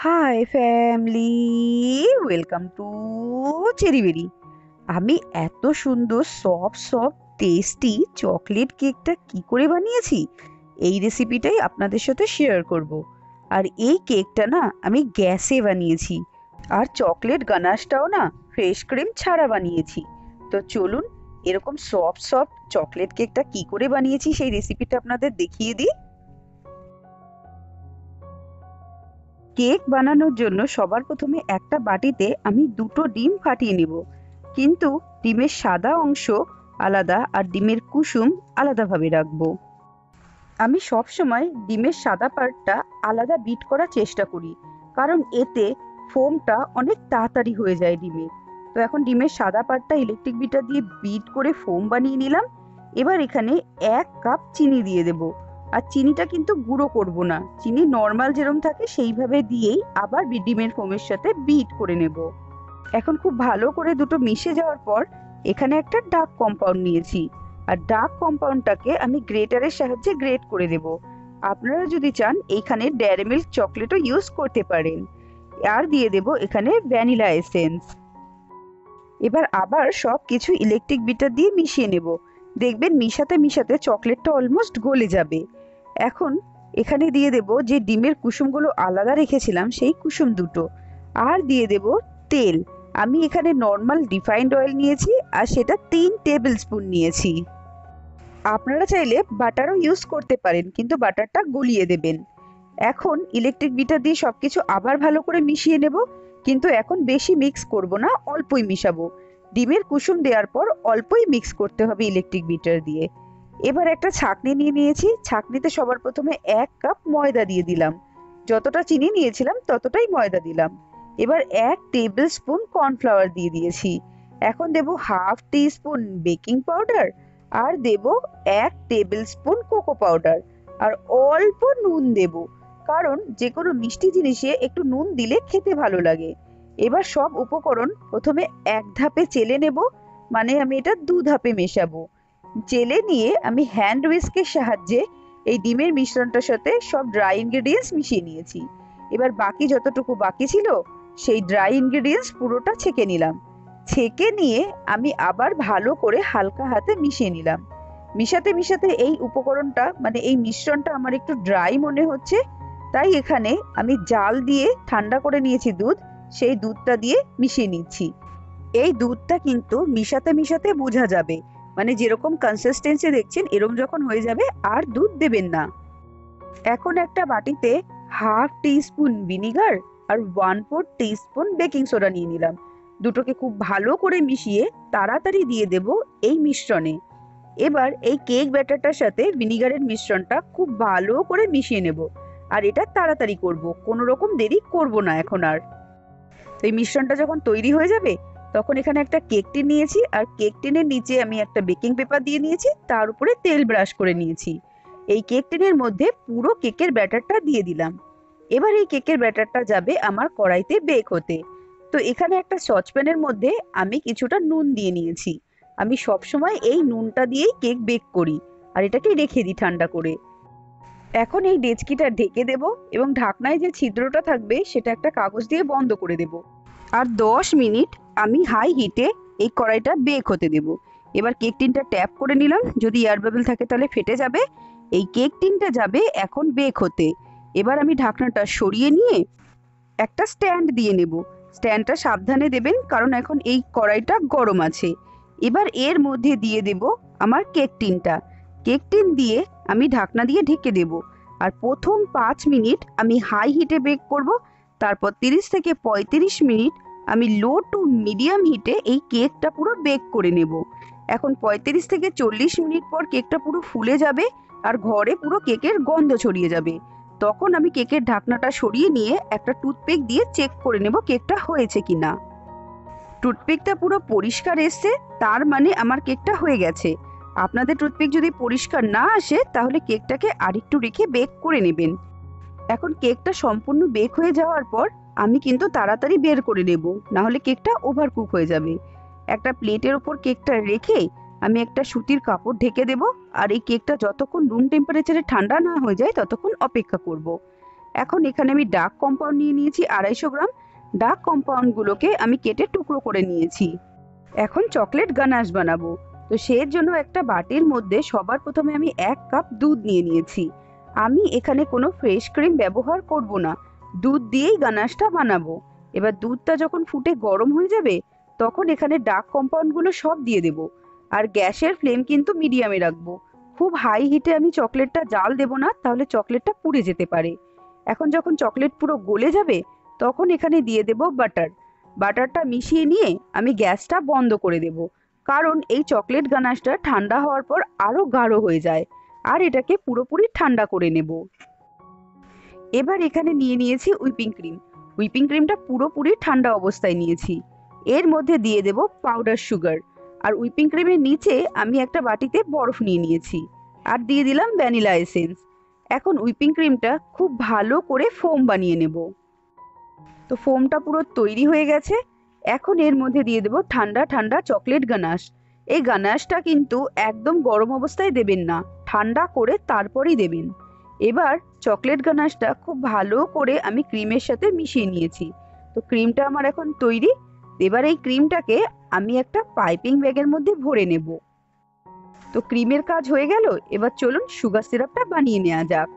High family, welcome to Cheriberry. আমি এত সুন্দর সফট সফট টেস্টি চকলেট কেকটা কি করে বানিয়েছি এই রেসিপিটাই আপনাদের সাথে শেয়ার করব। আর এই কেকটা না আমি গ্যাসে বানিয়েছি, আর চকলেট গানাশটাও না ফ্রেশ ক্রিম ছাড়া বানিয়েছি। তো চলুন এরকম সফট সফট চকলেট কেকটা কি করে বানিয়েছি সেই রেসিপিটা আপনাদের দেখিয়ে দিই। কেক বানানোর জন্য সবার প্রথমে একটা বাটিতে আমি দুটো ডিম ফাটিয়ে নেব, কিন্তু ডিমের সাদা অংশ আলাদা আর ডিমের কুসুম আলাদাভাবে রাখবো। আমি সব সময় ডিমের সাদা পার্টটা আলাদা বিট করার চেষ্টা করি, কারণ এতে ফোমটা অনেক তাড়াতাড়ি হয়ে যায় ডিমের। তো এখন ডিমের সাদা পার্টটা ইলেকট্রিক বিটার দিয়ে বিট করে ফোম বানিয়ে নিলাম। এবার এখানে 1 কাপ চিনি দিয়ে দেব। আর চিনিটা কিন্তু গুঁড়ো করব না, চিনি নর্মাল যেরকম থাকে সেইভাবে দিয়েই আবার ডিমের ফোমের সাথে বিট করে নেব। এখন খুব ভালো করে দুটো মিশে যাওয়ার পর এখানে একটা ডার্ক কম্পাউন্ড নিয়েছি, আর ডার্ক কম্পাউন্ডটাকে আমি গ্রেটারের সাহায্যে গ্রেট করে দেব। আপনারা যদি চান এইখানে ডেয়ারি মিল্ক চকলেটও ইউজ করতে পারেন। আর দিয়ে দেব এখানে ভ্যানিলা এসেন্স। এবার আবার সব কিছু ইলেকট্রিক বিটার দিয়ে মিশিয়ে নেব। দেখবেন মিশাতে মিশাতে চকলেটটা অলমোস্ট গলে যাবে। এখন এখানে দিয়ে দেব যে ডিমের কুসুমগুলো আলাদা রেখেছিলাম সেই কুসুম দুটো, আর দিয়ে দেব তেল। আমি এখানে নর্মাল রিফাইন্ড অয়েল নিয়েছি, আর সেটা 3 টেবিল স্পুন নিয়েছি। আপনারা চাইলে বাটারও ইউজ করতে পারেন, কিন্তু বাটারটা গলিয়ে দেবেন। এখন ইলেকট্রিক বিটার দিয়ে সবকিছু আবার ভালো করে মিশিয়ে নেব, কিন্তু এখন বেশি মিক্স করব না, অল্পই মিশাবো। ডিমের কুসুম দেওয়ার পর অল্পই মিক্স করতে হবে ইলেকট্রিক বিটার দিয়ে। এবার একটা ছাঁকনি নিয়ে নিয়েছি, ছাঁকনিতে সবার প্রথমে 1 কাপ ময়দা দিয়ে দিলাম। যতটা চিনি নিয়েছিলাম ততটাই ময়দা দিলাম। এবার 1 টেবিল স্পুন কর্নফ্লাওয়ার দিয়ে দিয়েছি। এখন দেব হাফ টিস্পুন বেকিং পাউডার, আর দেব 1 টেবিল স্পুন কোকো পাউডার, আর অল্প নুন দেব, কারণ যে কোনো মিষ্টি জিনিসে একটু নুন দিলে খেতে ভালো লাগে। এবার সব উপকরণ প্রথমে এক ধাপে চেলে নেব, মানে আমি এটা 2 ধাপে মেশাবো। চেলে নিয়ে আমি হ্যান্ড হুইস্কের সাহায্যে এই ডিমের মিশ্রণটার সাথে সব ড্রাই ইনগ্রেডিয়েন্টস মিশিয়ে নিয়েছি। এবার বাকি যতটুকু বাকি ছিল সেই ড্রাই ইনগ্রেডিয়েন্টস পুরোটা ছেঁকে নিলাম। ছেঁকে নিয়ে আমি আবার ভালো করে হালকা হাতে মিশিয়ে নিলাম। মিশাতে মিশাতে এই উপকরণটা মানে এই মিশ্রণটা আমার একটু ড্রাই মনে হচ্ছে, তাই এখানে আমি জাল দিয়ে ঠান্ডা করে নিয়েছি দুধ, সেই দুধটা দিয়ে মিশিয়ে নিচ্ছি। এই দুধটা কিন্তু মিশাতে মিশাতে বোঝা যাবে, মানে যেরকম কনসিস্টেন্সি দেখছেন এরকম যখন হয়ে যাবে আর দুধ দেবেন না। এখন একটা বাটিতে হাফ টিস্পুন ভিনিগার আর 1/4 টিস্পুন বেকিং সোডা নিয়ে নিলাম। দুটোকে খুব ভালো করে মিশিয়ে তাড়াতাড়ি দিয়ে দেব এই মিশ্রণে। এবার এই কেক ব্যাটারটার সাথে ভিনিগারের মিশ্রণটা খুব ভালো করে মিশিয়ে নেব, আর এটা তাড়াতাড়ি করব, কোনো রকম দেরি করব না এখন আর। তো এই মিশ্রণটা যখন তৈরি হয়ে যাবে তখন এখানে একটা কেক টিন নিয়েছি, আর কেক টিনের নিচে আমি একটা বেকিং পেপার দিয়ে নিয়েছি, তার উপরে তেল ব্রাশ করে নিয়েছি। এই কেক টিনের মধ্যে পুরো কেকের ব্যাটারটা দিয়ে দিলাম। এবার এই কেকের ব্যাটারটা যাবে আমার কড়াইতে বেক হতে। তো এখানে একটা সসপ্যানের মধ্যে আমি কিছুটা নুন দিয়ে নিয়েছি। আমি সব সময় এই নুনটা দিয়েই কেক বেক করি, আর এটাকে রেখে দিই ঠান্ডা করে। এখন এই ডেচকিটা ঢেকে দেব, এবং ঢাকনায় যে ছিদ্রটা থাকবে সেটা একটা কাগজ দিয়ে বন্ধ করে দেব। আর 10 মিনিট আমি হাই হিটে এই কড়াইটা বেক হতে দেব। এবার কেক টিনটা ট্যাপ করে নিলাম, যদি এয়ার বাবল থাকে তাহলে ফেটে যাবে। এই কেক টিনটা যাবে এখন বেক হতে। এবার আমি ঢাকনাটা সরিয়ে নিয়ে একটা স্ট্যান্ড দিয়ে নেব। স্ট্যান্ডটা সাবধানে দেবেন, কারণ এখন এই কড়াইটা গরম আছে। এবার এর মধ্যে দিয়ে দেব আমার কেক টিনটা। কেক টিন দিয়ে আমি ঢাকনা দিয়ে ঢেকে দেব। আর প্রথম 5 মিনিট আমি হাই হিটে বেক করব, তারপর 30 থেকে 35 মিনিট আমি লো টু মিডিয়াম হিটে এই কেকটা পুরো বেক করে নেব। এখন 35 থেকে 40 মিনিট পর কেকটা পুরো ফুলে যাবে, আর ঘরে পুরো কেকের গন্ধ ছড়িয়ে যাবে। তখন আমি কেকের ঢাকনাটা সরিয়ে নিয়ে একটা টুথপিক দিয়ে চেক করে নেব কেকটা হয়েছে কিনা। টুথপিকটা পুরো পরিষ্কার এসছে, তার মানে আমার কেকটা হয়ে গেছে। আপনাদের টুথপিক যদি পরিষ্কার না আসে তাহলে কেকটাকে আরেকটু রেখে বেক করে নেবেন। এখন কেকটা সম্পূর্ণ বেক হয়ে যাওয়ার পর আমি কিন্তু তাড়াতাড়ি বের করে নেব, না হলে কেকটা ওভারকুক হয়ে যাবে। একটা প্লেটের ওপর কেকটা রেখে আমি একটা সুতির কাপড় ঢেকে দেব, আর এই কেকটা যতক্ষণ রুম টেম্পারেচারে ঠান্ডা না হয়ে যায় ততক্ষণ অপেক্ষা করব। এখন এখানে আমি ডার্ক কম্পাউন্ড নিয়ে নিয়েছি 250 গ্রাম। ডার্ক কম্পাউন্ডগুলোকে আমি কেটে টুকরো করে নিয়েছি। এখন চকলেট গানাশ বানাবো। তো সেই জন্য একটা বাটির মধ্যে সবার প্রথমে আমি 1 কাপ দুধ নিয়ে নিয়েছি। আমি এখানে কোনো ফ্রেশ ক্রিম ব্যবহার করব না, দুধ দিয়েই গানাশটা বানাবো। এবার দুধটা যখন ফুটে গরম হয়ে যাবে তখন এখানে ডার্ক কম্পাউন্ডগুলো সব দিয়ে দেবো। আর গ্যাসের ফ্লেম কিন্তু মিডিয়ামে রাখবো। খুব হাই হিটে আমি চকলেটটা জাল দেব না, তাহলে চকলেটটা পুড়ে যেতে পারে। এখন যখন চকলেট পুরো গলে যাবে তখন এখানে দিয়ে দেব বাটার। বাটারটা মিশিয়ে নিয়ে আমি গ্যাসটা বন্ধ করে দেব, কারণ এই চকলেট গানাশটা ঠান্ডা হওয়ার পর আরও গাঢ় হয়ে যায়। আর এটাকে পুরোপুরি ঠান্ডা করে নেব। এবার এখানে নিয়ে নিয়েছি হুইপিং ক্রিম। হুইপিং ক্রিমটা পুরোপুরি ঠান্ডা অবস্থায় নিয়েছি। এর মধ্যে দিয়ে দেব পাউডার সুগার। আর হুইপিং ক্রিমের নিচে আমি একটা বাটিতে বরফ নিয়ে নিয়েছি। আর দিয়ে দিলাম ভ্যানিলা এসেন্স। এখন হুইপিং ক্রিমটা খুব ভালো করে ফোম বানিয়ে নেব। তো ফোমটা পুরো তৈরি হয়ে গেছে। এখন এর মধ্যে দিয়ে দেব ঠান্ডা ঠান্ডা চকলেট গানাশ। এই গানাশটা কিন্তু একদম গরম অবস্থায় দেবেন না, ঠান্ডা করে তারপরেই দেবেন। এবার চকলেট গানাশটা খুব ভালো করে আমি ক্রিমের সাথে মিশিয়ে নিয়েছি। তো ক্রিমটা আমার এখন তৈরি। এবার এই ক্রিমটাকে আমি একটা পাইপিং ব্যাগের মধ্যে ভরে নেব। তো ক্রিমের কাজ হয়ে গেল। এবার চলুন সুগার সিরাপটা বানিয়ে নেওয়া যাক।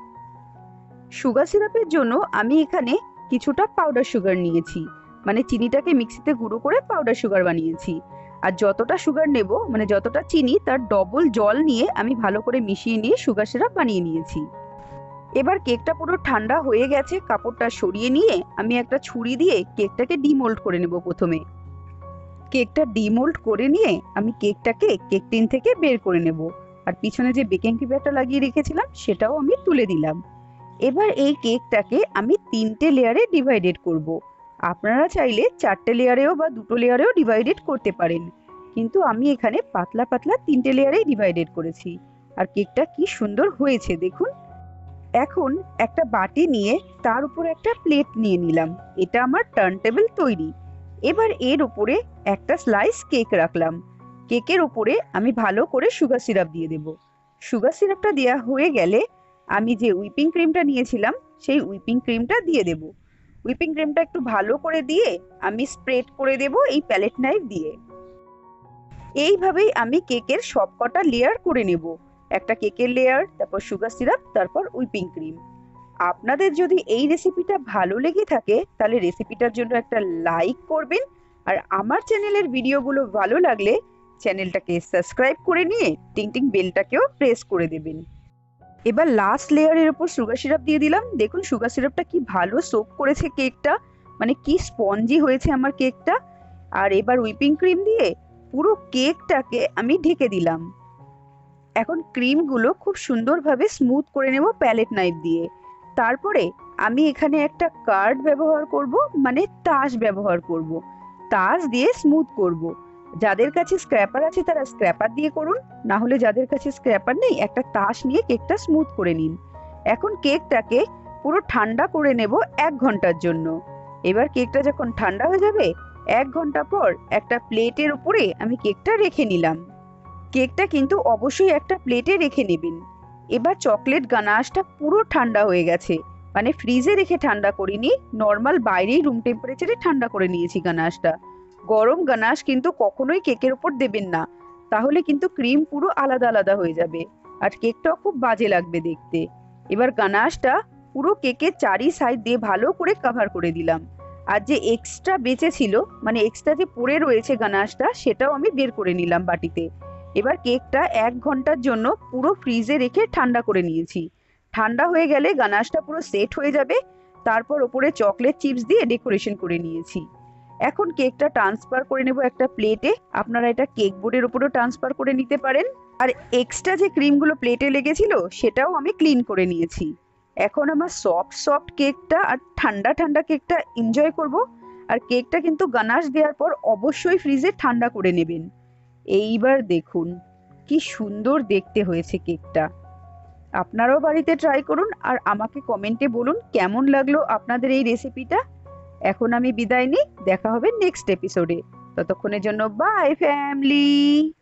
সুগার সিরাপের জন্য আমি এখানে কিছুটা পাউডার সুগার নিয়েছি, মানে চিনিটাকে মিক্সিতে গুঁড়ো করে পাউডার সুগার বানিয়েছি। আর যতটা সুগার নেব, মানে যতটা চিনি তার ডবল জল নিয়ে আমি ভালো করে মিশিয়ে নিয়ে সুগার সিরাপ বানিয়ে নিয়েছি। এবার কেকটা পুরো ঠান্ডা হয়ে গেছে, কাপড়টা সরিয়ে নিয়ে আমি একটা ছুরি দিয়ে কেকটাকে ডিমোল্ড করে নেব। প্রথমে কেকটা ডিমোল্ড করে নিয়ে আমি কেকটাকে কেক টিন থেকে বের করে নেব। আর পিছনে যে বেকিং পেপারটা লাগিয়ে রেখেছিলাম সেটাও আমি তুলে দিলাম। এবার এই কেকটাকে আমি 3টে লেয়ারে ডিভাইডেড করব। আপনারা চাইলে 4টে লেয়ারেও বা 2টো লেয়ারেও ডিভাইডেড করতে পারেন, কিন্তু আমি এখানে পাতলা পাতলা 3টে লেয়ারেই ডিভাইডেড করেছি। আর কেকটা কি সুন্দর হয়েছে দেখুন। এখন একটা বাটি নিয়ে তার উপর একটা প্লেট নিয়ে নিলাম। এটা আমার টার্ন টেবিল তৈরি। এবার এর উপরে একটা স্লাইস কেক রাখলাম। কেকের উপরে আমি ভালো করে সুগার সিরাপ দিয়ে দেব। সুগার সিরাপটা দেওয়া হয়ে গেলে আমি যে হুইপিং ক্রিমটা নিয়েছিলাম সেই হুইপিং ক্রিমটা দিয়ে দেব। হুইপিং ক্রিমটা একটু ভালো করে দিয়ে আমি স্প্রেড করে দেব এই প্যালেট নাইফ দিয়ে। এইভাবেই আমি কেকের সবকটা লেয়ার করে নেব। একটা কেকের লেয়ার, তারপর সুগার সিরাপ, তারপর হুইপিং ক্রিম। আপনাদের যদি এই রেসিপিটা ভালো লেগে থাকে তাহলে রেসিপিটার জন্য একটা লাইক করবেন। আর আমার চ্যানেলের ভিডিওগুলো ভালো লাগলে চ্যানেলটাকে সাবস্ক্রাইব করে নিয়ে টিং টিং বেলটাকেও প্রেস করে দেবেন। এবার লাস্ট লেয়ারের উপর সুগার সিরাপ দিয়ে দিলাম। দেখুন সুগার সিরাপটা কি ভালো সোক করেছে কেকটা, মানে কি স্পঞ্জি হয়েছে আমার কেকটা। আর এবার হুইপিং ক্রিম দিয়ে পুরো কেকটাকে আমি ঢেকে দিলাম। এখন ক্রিমগুলো খুব সুন্দরভাবে স্মুথ করে নেব প্যালেট নাইফ দিয়ে। তারপরে আমি এখানে একটা কার্ড ব্যবহার করব, মানে তাস ব্যবহার করব। তাস দিয়ে স্মুথ করব। যাদের কাছে স্ক্র্যাপার আছে তারা স্ক্র্যাপার দিয়ে করুন, না হলে যাদের কাছে স্ক্র্যাপার নেই একটা তাস নিয়ে কেকটা স্মুথ করে নিন। এখন কেকটাকে পুরো ঠান্ডা করে নেব 1 ঘন্টার জন্য। এবার কেকটা যখন ঠান্ডা হয়ে যাবে 1 ঘন্টা পর একটা প্লেটের উপরে আমি কেকটা রেখে নিলাম। কেকটা কিন্তু অবশ্যই একটা প্লেটে রেখে নেবেন। এবার চকলেট গানাশটা পুরো ঠান্ডা হয়ে গেছে, মানে ফ্রিজে রেখে ঠান্ডা করিনি, নর্মাল বাইরেই রুম টেম্পারেচারে ঠান্ডা করে নিয়েছি গানাশটা। গরম গানাশ কিন্তু কখনোই কেকের উপর দেবেন না, তাহলে কিন্তু ক্রিম পুরো আলাদা আলাদা হয়ে যাবে আর কেকটাও খুব বাজে লাগবে দেখতে। এবার গানাশটা পুরো কেকের চারি সাইড দিয়ে ভালো করে কভার করে দিলাম। আর যে এক্সট্রা বেঁচে ছিল, মানে এক্সট্রা যে পড়ে রয়েছে গানাশটা, সেটাও আমি বের করে নিলাম বাটিতে। এবার কেকটা 1 ঘন্টার জন্য পুরো ফ্রিজে রেখে ঠান্ডা করে নিয়েছি। ঠান্ডা হয়ে গেলে গানাশটা পুরো সেট হয়ে যাবে। তারপর ওপরে চকলেট চিপস দিয়ে ডেকোরেশন করে নিয়েছি। এখন কেকটা ট্রান্সফার করে নেব একটা প্লেটে। আপনারা এটা কেক বোর্ডের উপরেও ট্রান্সফার করে নিতে পারেন। আর এক্সট্রা যে ক্রিমগুলো প্লেটে লেগেছিল সেটাও আমি ক্লিন করে নিয়েছি। এখন আমার সফট সফট কেকটা আর ঠান্ডা ঠান্ডা কেকটা এনজয় করব। আর কেকটা কিন্তু গানাশ দেওয়ার পর অবশ্যই ফ্রিজে ঠান্ডা করে নেবেন। এইবার দেখুন কি সুন্দর দেখতে হয়েছে কেকটা। আপনারাও বাড়িতে ট্রাই করুন আর আমাকে কমেন্টে বলুন কেমন লাগলো আপনাদের এই রেসিপিটা। এখন আমি বিদায় নিই, দেখা হবে নেক্সট এপিসোডে। ততক্ষণের জন্য বাই ফ্যামিলি।